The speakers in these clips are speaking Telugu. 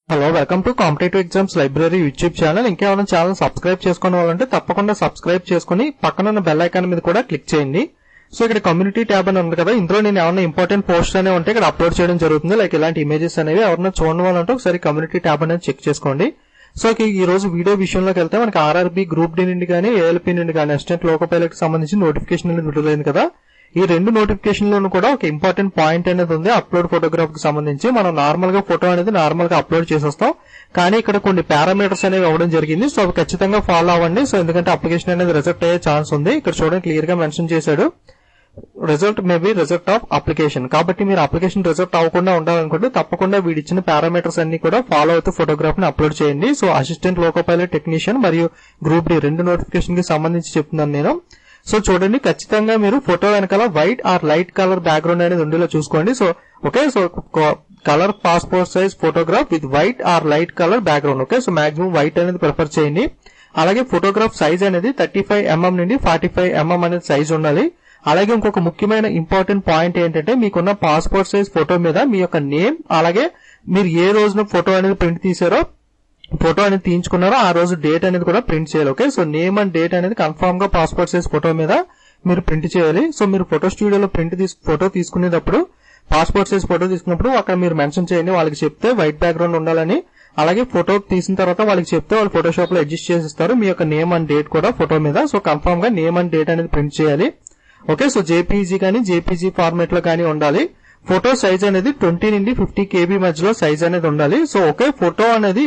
Hello, welcome to competitive exams library YouTube channel. ఇంకేమైనా ఛానల్ సబ్స్క్రైబ్ చేసుకునే వాళ్ళంటే తప్పకుండా సబ్స్క్రైబ్ చేసుకుని పక్కన ఉన్న బెల్ ఐకాన్ మీద కూడా క్లిక్ చేయండి. సో ఇక్కడ కమ్యూనిటీ ట్యాబ్ అని ఉంది కదా, ఇందులో నేను ఏమైనా ఇంపార్టెంట్ పోస్ట్ అనేవి ఉంటే ఇక్కడ అప్లోడ్ చేయడం జరుగుతుంది. లైక్ ఇలాంటి ఇమేజెస్ అనేవి ఎవరైనా చూడడం వాళ్ళంటే ఒకసారి కమ్యూనిటీ ట్యాబ్ అనేది చెక్ చేసుకోండి. సో ఈ రోజు వీడియో విషయంలోకి వెళ్తే మనకి ఆర్ఆర్బీ గ్రూప్ డి నుండి కానీ ఏఎల్పీ నుండి కానీ అసిస్టెంట్ లోకో పైలట్ కి సంబంధించి నోటిఫికేషన్ అనేది విడుదలైంది కదా. ఈ రెండు నోటిఫికేషన్ లోను కూడా ఒక ఇంపార్టెంట్ పాయింట్ అనేది ఉంది. అప్లోడ్ ఫోటోగ్రాఫ్ కి సంబంధించి మనం నార్మల్ గా ఫోటో అనేది నార్మల్ గా అప్లోడ్ చేసేస్తాం, కానీ ఇక్కడ కొన్ని పారామీటర్స్ అనేవి అవ్వడం జరిగింది. సో అవి ఖచ్చితంగా ఫాలో అవ్వండి. సో ఎందుకంటే అప్లికేషన్ అనేది రిజెక్ట్ అయ్యే ఛాన్స్ ఉంది. ఇక్కడ చూడండి, క్లియర్ గా మెన్షన్ చేశాడు, result may be reject of application. కాబట్టి మీరు అప్లికేషన్ రిజెక్ట్ అవ్వకుండా ఉండాలనుకుంటే తప్పకుండా వీడిచ్చిన పారామీటర్స్ అన్ని కూడా ఫాలో అవుతూ ఫోటోగ్రాఫ్ ని అప్లోడ్ చేయండి. So assistant loco pilot technician మరియు గ్రూప్ డి రెండు నోటిఫికేషన్ కి సంబంధించి చెప్తున్నాను నేను. సో చూడండి, ఖచ్చితంగా మీరు ఫోటో వెనకాల white or light colour background అనేది ఉండేలా చూసుకోండి. So okay, so colour passport size photograph with white or light colour background. Okay, so maximum white అనేది ప్రిఫర్ చేయండి. అలాగే ఫోటోగ్రాఫ్ సైజ్ అనేది 35mm నుండి 45mm అనేది సైజ్ ఉండాలి. అలాగే ఇంకొక ముఖ్యమైన ఇంపార్టెంట్ పాయింట్ ఏంటంటే, మీకున్న పాస్పోర్ట్ సైజ్ ఫోటో మీద మీ యొక్క నేమ్, అలాగే మీరు ఏ రోజున ఫోటో అనేది ప్రింట్ తీసారో, ఫోటో అనేది తీయించుకున్నారో ఆ రోజు డేట్ అనేది కూడా ప్రింట్ చేయాలి. Okay, so name and date అనేది కన్ఫర్మ్ గా పాస్పోర్ట్ సైజ్ ఫోటో మీద మీరు ప్రింట్ చేయాలి. సో మీరు ఫోటో స్టూడియోలో ఫోటో తీసుకునేటప్పుడు, పాస్పోర్ట్ సైజ్ ఫోటో తీసుకున్నప్పుడు అక్కడ మీరు మెన్షన్ చేయండి, వాళ్ళకి చెప్తే వైట్ బ్యాక్గ్రౌండ్ ఉండాలని. అలాగే ఫోటో తీసిన తర్వాత వాళ్ళకి చెప్తే వాళ్ళు ఫోటోషాప్ లో అడ్జస్ట్ చేసిస్తారు మీ యొక్క నేమ్ అండ్ డేట్ కూడా ఫోటో మీద. సో కన్ఫర్మ్ గా నేమ్ అండ్ డేట్ అనేది ప్రింట్ చేయాలి. ఓకే, సో జేపీజీ కానీ జేపీజీ ఫార్మాట్ లో కానీ ఉండాలి. ఫోటో సైజ్ అనేది 20 నుండి 50 KB మధ్యలో సైజ్ అనేది ఉండాలి. సో ఓకే, ఫోటో అనేది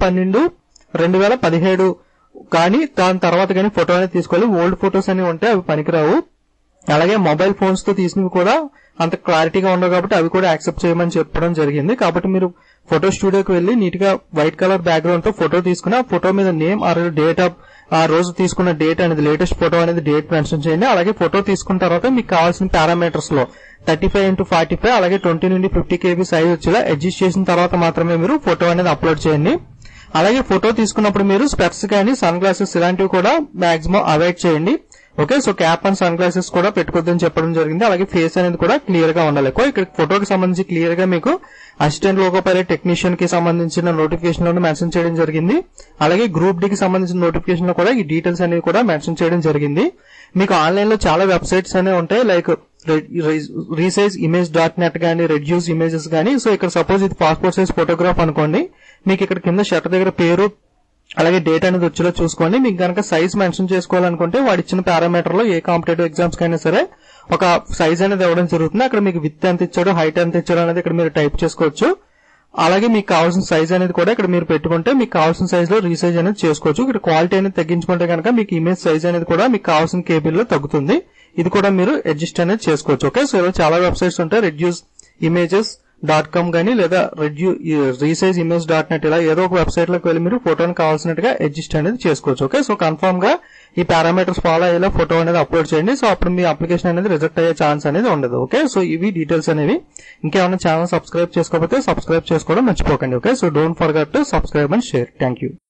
1/12/2017 కానీ దాని తర్వాత కానీ ఫోటో అనేది తీసుకోవాలి. ఓల్డ్ ఫోటోస్ అనేవి ఉంటే అవి పనికిరావు. అలాగే మొబైల్ ఫోన్స్ తో తీసినవి కూడా అంత క్లారిటీగా ఉండవు కాబట్టి అవి కూడా యాక్సెప్ట్ చేయమని చెప్పడం జరిగింది. కాబట్టి మీరు ఫోటో స్టూడియోకి వెళ్లి నీట్ గా వైట్ కలర్ బ్యాక్గ్రౌండ్ తో ఫోటో తీసుకుని ఆ ఫోటో మీద నేమ్ ఆర్ డేట్ ఆఫ్ ఆ రోజు తీసుకున్న డేట్ అనేది, లేటెస్ట్ ఫోటో అనేది డేట్ మెన్షన్ చేయండి. అలాగే ఫోటో తీసుకున్న తర్వాత మీకు కావాల్సిన పారామీటర్స్ లో 35x45 అలాగే 20 నుండి 50 KB సైజ్ వచ్చేలా అడ్జస్ట్ చేసిన తర్వాత మాత్రమే మీరు ఫోటో అనేది అప్లోడ్ చేయండి. అలాగే ఫోటో తీసుకున్నప్పుడు మీరు స్పెక్ట్స్ కానీ సన్ గ్లాసెస్ ఇలాంటివి కూడా మాక్సిమం అవాయిడ్ చేయండి. Okay, so cap and sunglasses కూడా పెట్టుకోవద్దని చెప్పడం జరిగింది. అలాగే ఫేస్ అనేది కూడా క్లియర్ గా ఉండాలి. ఇక్కడ ఫోటోకి సంబంధించి క్లియర్ గా మీకు అసిస్టెంట్ లోకో పైలట్ టెక్నీషియన్ కి సంబంధించిన నోటిఫికేషన్ లో మెన్షన్ చేయడం జరిగింది. అలాగే గ్రూప్ డి కి సంబంధించిన నోటిఫికేషన్ లో కూడా ఈ డీటెయిల్స్ అనేవి కూడా మెన్షన్ చేయడం జరిగింది. మీకు ఆన్లైన్ లో చాలా వెబ్సైట్స్ అనేవి ఉంటాయి, లైక్ resizeimage.net కానీ రెడ్యూస్ ఇమేజెస్ కానీ. సో ఇక్కడ సపోజ్ ఇది పాస్పోర్ట్ సైజ్ ఫోటోగ్రాఫ్ అనుకోండి, మీకు ఇక్కడ కింద షర్ట్ దగ్గర పేరు అలాగే డేట్ అనేది వచ్చేలా చూసుకోండి. మీకు కనుక సైజ్ మెన్షన్ చేసుకోవాలనుకుంటే వాడి ఇచ్చిన పారామీటర్ లో ఏ కాంపిటేటివ్ ఎగ్జామ్స్ కైనా సరే ఒక సైజ్ అనేది ఇవ్వడం జరుగుతుంది. అక్కడ మీకు విత్ ఎంత ఇచ్చాడు, హైట్ ఎంత ఇచ్చాడు అనేది ఇక్కడ మీరు టైప్ చేసుకోవచ్చు. అలాగే మీకు కావాల్సిన సైజ్ అనేది కూడా ఇక్కడ మీరు పెట్టుకుంటే మీకు కావాల్సిన సైజ్ లో రీసైజ్ అనేది చేసుకోవచ్చు. ఇక్కడ క్వాలిటీ అనేది తగ్గించుకుంటే కనుక మీకు ఇమేజ్ సైజ్ అనేది కూడా మీకు కావాల్సిన కేబీలో తగ్గుతుంది. ఇది కూడా మీరు అడ్జస్ట్ అనేది చేసుకోవచ్చు. ఓకే, సో ఇలా చాలా వెబ్సైట్స్ ఉంటాయి, reduceimages.com కానీ లేదా resizeimage.net ఇలా ఏదో ఒక వెబ్సైట్ లోకి వెళ్ళి మీరు ఫోటోని కావాల్సినట్టుగా అడ్జస్ట్ అనేది చేసుకోవచ్చు. ఓకే, సో కన్ఫర్మ్ గా ఈ పారామీటర్స్ ఫాలో అయ్యేలా ఫోటో అనేది అప్లోడ్ చేయండి. సో అప్పుడు మీ అప్లికేషన్ అనేది రిజెక్ట్ అయ్యే ఛాన్స్ అనేది ఉండదు. ఓకే, సో ఇవి డీటెయిల్స్ అనేవి. ఇంకేమైనా ఛానల్ సబ్స్క్రైబ్ చేసుకోకపోతే సబ్స్క్రైబ్ చేసుకోవడం మర్చిపోకండి. Okay, so don't forget to subscribe and share. Thank you.